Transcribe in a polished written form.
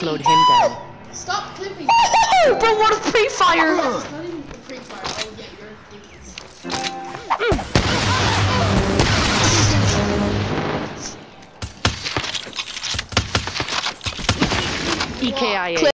slowed him down. Stop clipping. Oh, bro, what a pre-fire! It's not even a pre-fire. Oh, yeah, you're a EKIA.